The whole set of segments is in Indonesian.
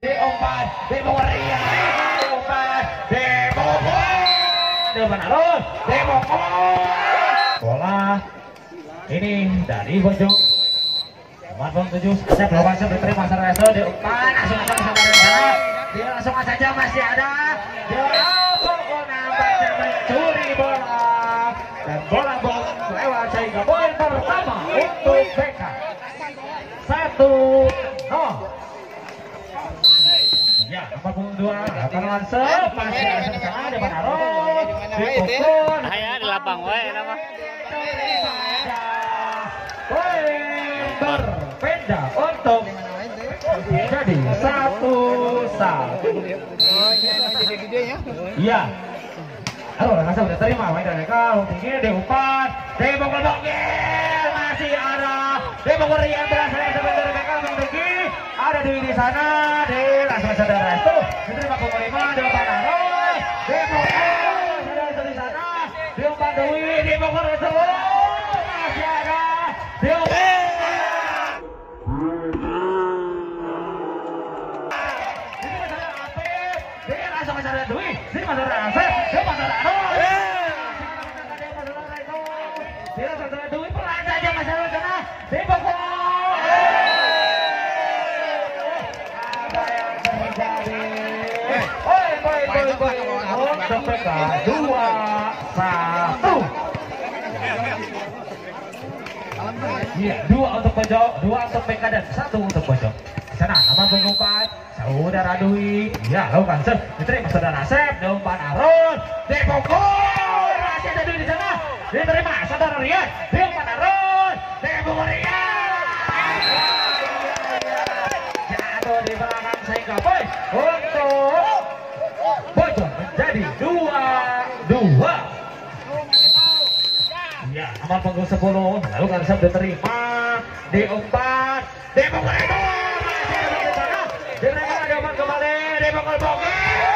Diumpan, Dibogorian, diumpan, Dibogor, depan arus, Dibogor. Bola ini dari Bojong. Nomor 7, saya belum masuk diterima secara resto, diumpan, langsung aja sama sana. Dia langsung saja masih ada. Dia nampaknya mencuri bola dan bola lewat sehingga poin pertama untuk BK. 1-0. Ya, nomor 22 akan langsung masih ada sama depan arus dipukul ayah di lapang wae nama poin berbeda untuk jadi 1-1. Iya. Halo, langsung udah terima main dari kau tinggi diumpan dibogor masih ada Dibogorian berhasil sebentar mereka tinggi ada di sana di langsung saudara itu diterima pemain 5 depan arus Dibogor saudara di sana diumpan Dewi Dibogor itu masih ada Dewi langsung saudara Dewi di saudara Asep di saudara Arus di saudara Dewi pelan saja masalah sana Dibogor. Untuk PK 2-1. Iya, 2 untuk Pojok, 2 untuk PK dan 1 untuk Pojok. Di sana nomor 24 saudara Dwi. Ya, lakukan serve diterima saudara Asep, diumpan Arun, Dibogor. Masih ada Dwi di sana. Diterima saudara Rian, diumpan Arun, Dibogor Rian. Jatuh di belakang sehingga poin untuk Bojong menjadi 2-2. Ya, nomor punggung 10 lalu kan serve diterima diumpan Dibogor itu masih ada di sana diterima diumpan kembali Dibogor Bogor.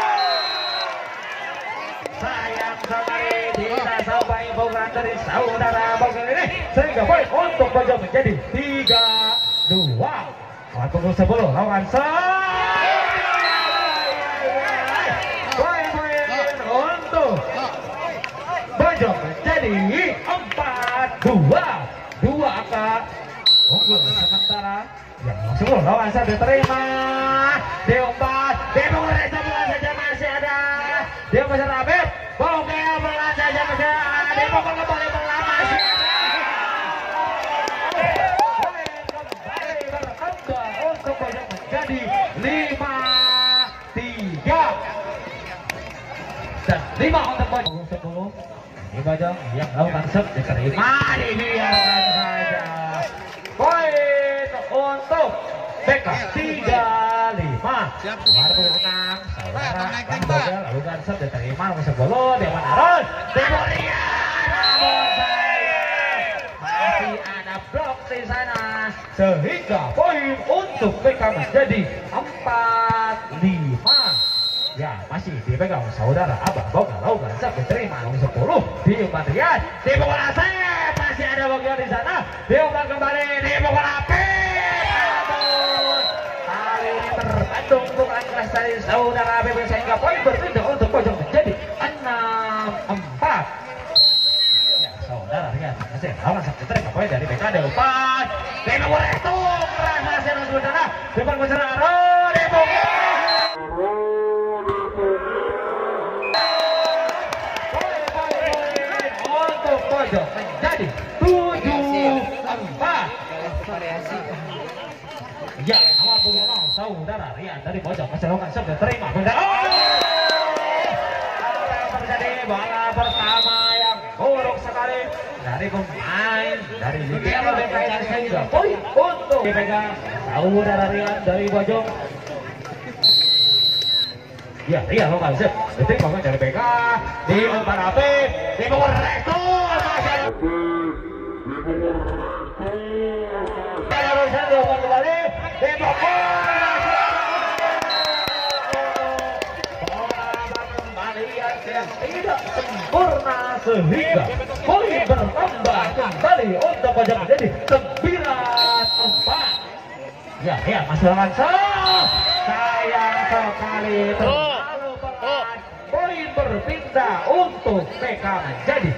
Sayang sekali tidak sampai bogoran dari saudara Bogor ini sehingga poin untuk Bojong menjadi 3-2. Nomor punggung 10 lawan Bojong menjadi 4-2. 2 angka unggul sementara. Ya, langsung lawan saya diterima. Diumpan, Dibogor itu pelan saja masih ada. Dia masih Rabib. Bogor pelan saja masih ada. Dibogor kembali pelan masih ada. Kembali berkembang untuk Bojong menjadi 5-3. Dan 5 untuk Bojong 10. Ini Bojong yang lakukan serve diterima dibiarkan saja. Poin untuk BK 3-5. Nomor 6 saudara Kang Bogor lakukan serve diterima nomor 10 Dewan Arun Dibogorian. Namun sayang masih ada blok di sana sehingga poin untuk BK menjadi 4-5. Ya, masih dipegang saudara Abah Bogor lakukan serve diterima nomor 10 diumpan Rian Dibogor Asep masih ada Bogor di sana diumpan kembali Dibogor Apip. Namun kali ini tertandung bukan kelas dari saudara Apip sehingga poin berbeda untuk Bojong menjadi 6-4. Ya, saudara Rian masih lawan serve diterima poin dari BK diumpan Dibogor itu keras masih ada saudara depan besar Arun Dibogor. Bojong menjadi 7-4. Ya, nomor punggung 0 saudara Rian dari Bojong masih lakukan serve diterima. Apa yang terjadi? Bola pertama yang buruk sekali dari pemain dari Liga BKN sehingga poin untuk dipegang saudara Rian dari Bojong. Ya, Rian lakukan serve diterima dari BK diumpan Apip Dibogor itu kembali yang tidak sempurna sehingga poin bertambah kembali untuk Bojong menjadi 9-4. Ya, masih lawan sayang sekali terlalu pelan. Poin berpindah untuk PK menjadi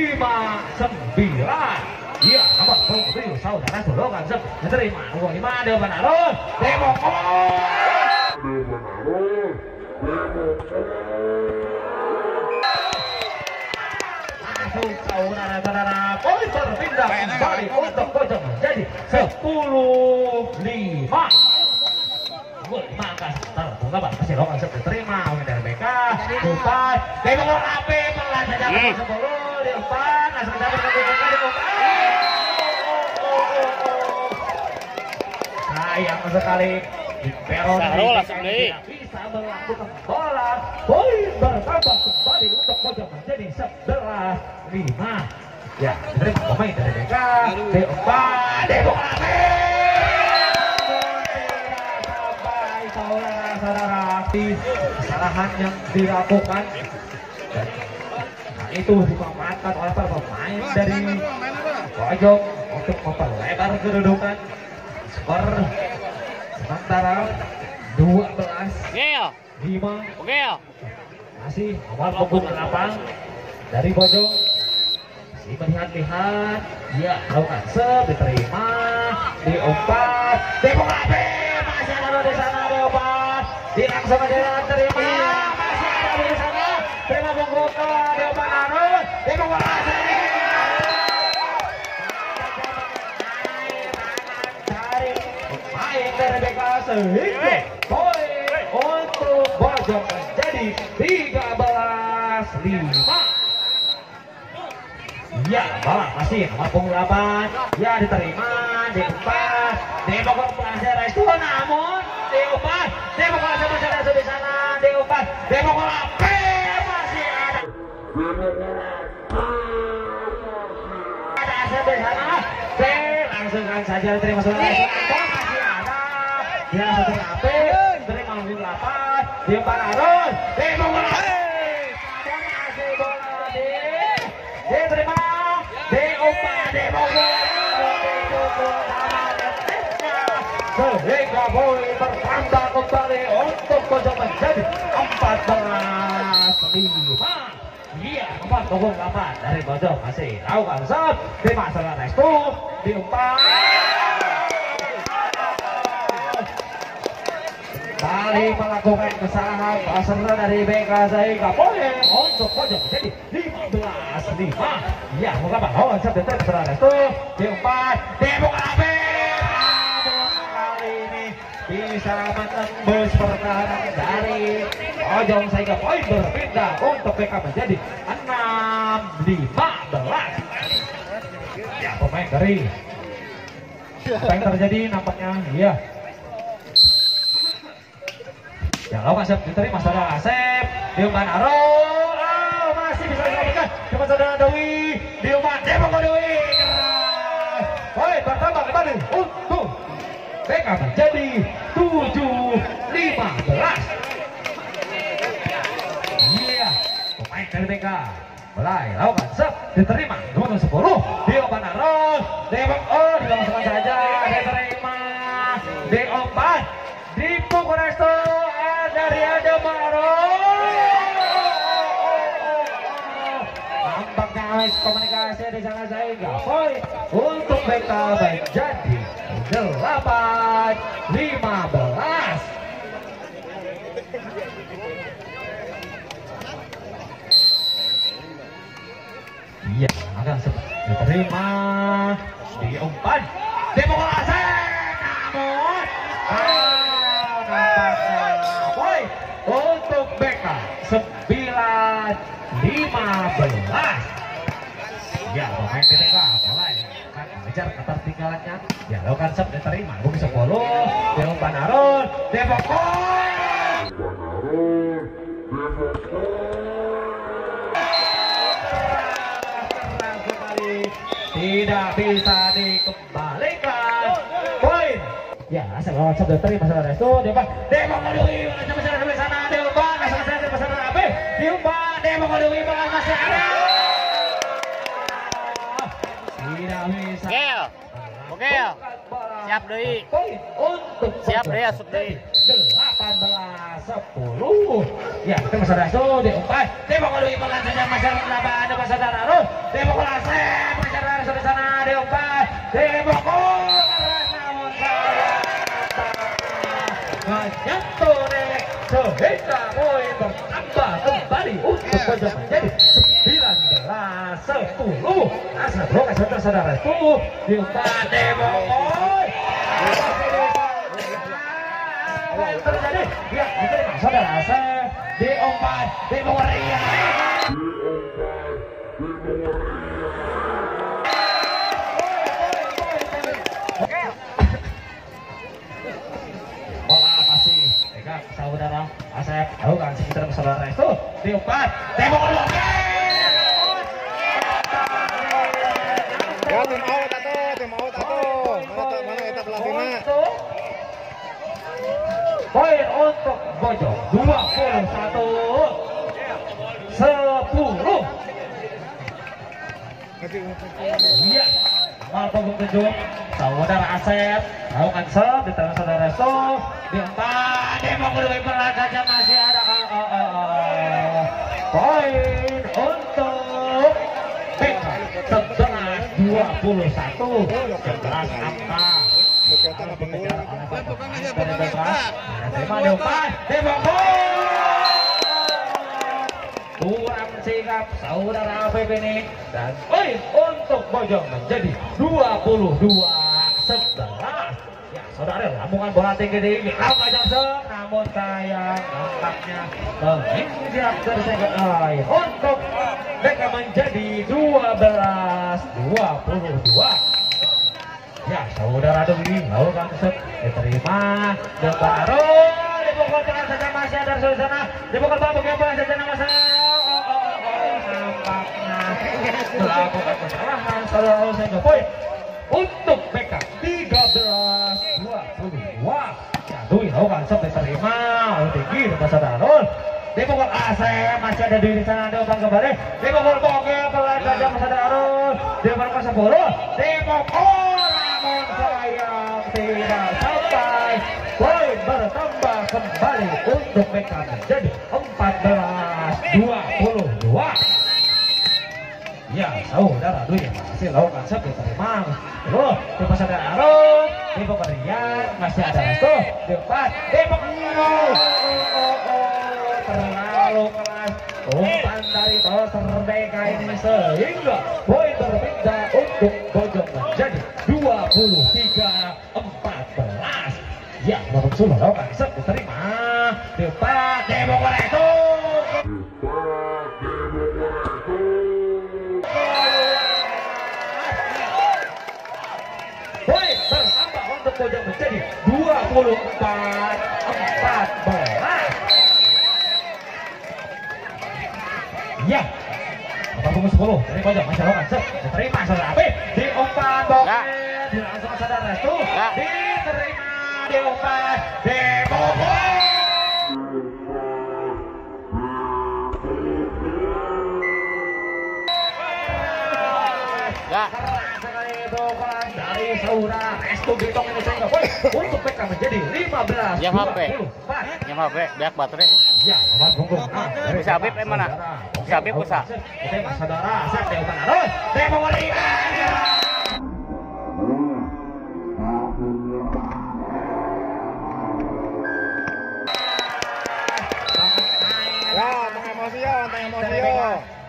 5-9. Iya, nomor punggung saudara Sulungan Sep menerima nomor 5 depan arus langsung saudara-saudara poin berpindah kembali untuk pojok menjadi 10-5. Maka tertunggal masih lokal terima dari BK Bukan Demo Rapi pelan saja ke 10 di depan langsung dapat ke sayang sekali di peron tidak bisa melakukan bola. Poin bertambah kembali untuk pojok menjadi 11-5. Ya, dari pemain dari BK D4 Demo Rapi saudara-saudara kesalahan yang dilakukan dan itu dimanfaatkan oleh para pemain dari pojok untuk memperlebar kedudukan. Skor sementara 12-5. Masih nomor punggung 8 dari pojok masih melihat-lihat. Ya, lakukan sep diterima diumpat Demokrasi masih ada di sana diumpat langsung aja terima masih ada di sana terima punggung diumpat arus Demokrasi main dari BK sehingga poin untuk pojok menjadi 13-5. Ya, bawa masih nomor punggung 8. Ya, diterima, diumpat, Demokrat pelajar itu namun diumpat, Demokrat pelajar di sana, diumpat, Demokrat masih ada. Ada asal di sana, langsung saja terima saudara. Masih ada. Ya, satu HP, terima punggung 8, diumpat arus, Demokrat. Masih bola diterima. Sehingga poin bertambah kembali untuk pojok menjadi 14-5. Iya, nomor punggung 8 dari pojok masih lakukan sep di masalah restu diumpat kali melakukan kesalahan peserta dari BK sehingga poin untuk pojok menjadi 15-5. Ya, mengapa lawan sep di masalah restu diumpat Demokrasi bisa menembus pertahanan dari Ojong sehingga poin berpindah untuk PK menjadi 6-15. Ya, pemain dari apa yang terjadi nampaknya iya. Ya, lawan Asep diterima saudara Asep diumpan arus masih bisa diselamatkan cuma saudara Dewi diumpan Demokrat Dewi poin bertambah kembali untuk PK menjadi 7-15. Iya, pemain dari PK mulai lakukan sep diterima nomor 10 diumpan arus dilangsungkan saja diterima diumpan dipukul restu dari Adam nampaknya komunikasi di sana sehingga poin untuk PK menjadi 8-15. Iya, akan diterima diumpan Demokrasi namun poin untuk BK 9-15. Ya, pemain PTK mulai mengejar ketertinggalannya. Ya, lakukan sep diterima bung 10 diumpan arus Demokrat tidak bisa dikembalikan poin. Ya, asal lawan sep diterima saudara itu diumpan Demokrat Dewi masih ada di sana diumpan asal saja peserta AB diumpan Demokrat Dewi masih ada. Tidak bisa. Oke siap deui. Untuk siap deui asup deui. 18-15. 10. Ya, kita masalah itu diumpan. Tembok dulu imbalan saja masyarakat laban ada masalah terus. Tembok lasep masyarakat di sana diumpan. Tembok keras namun saya menyentuh nek sehingga poin bertambah kembali untuk Bojong menjadi 19-10. Asal blok saudara-saudara itu diumpan tembok terjadi ya diterima saudara Asep diumpan tembok meriah bola masih pegang saudara Asep lakukan sekitar saudara itu diumpan tembok ya tim out atuh mana eta pelatihna poin untuk Bojong 21-10. Iya, awal punggung kejut saudara Asep lakukan serve di tangan saudara So diumpan tembok kedua imbalan saja masih ada poin untuk BK 11-21 11 angka kurang sikap saudara Afif ini dan poin untuk Bojong menjadi 22-11. Ya saudara lambungan bola tinggi lakukan serve namun sayang nampaknya menginjak tersegel air untuk mereka menjadi 12-22. Ya saudara Dwi lakukan set diterima dan baru dipukul dengan saja masih ada di sana dipukul babak yang boleh saja nama saya nampaknya melakukan kesalahan saudara sehingga poin untuk BK 13-22. Ya Dwi lakukan set diterima tinggi dan saudara dipukul Asep masih ada di sana diumpan kembali dipukul Bogel pelan saja saudara Arul dipukul ke 10 dipukul namun sayang tidak sampai poin bertambah kembali untuk BK menjadi 14-22. Ya saudara Dwi masih lakukan set diterima terus dipukul saudara Arul dipukul Rian masih ada restu diumpan dipukul terlalu keras umpan dari Toser BK ini sehingga poin berbeda untuk Bojong menjadi 23-14. Ya Bapak Sulu lakukan set diterima diumpan tembok itu poin bertambah untuk Bojong menjadi 24-14. Ya, 40 dari Bojong masih lakukan set diterima saudara Afif diumpan Bogel dilangsung saudara Restu diterima diumpan dibobol keras sekali bobolan dari saudara Restu Gitong ini sehingga poin untuk PK menjadi 15-24. Yang HP biak baterai. Ya, nomor punggung. Bisa Habib mana? Bisa Habib bisa. Kita saudara Asep diumpan terus. Demo ya, tengah emosi yo.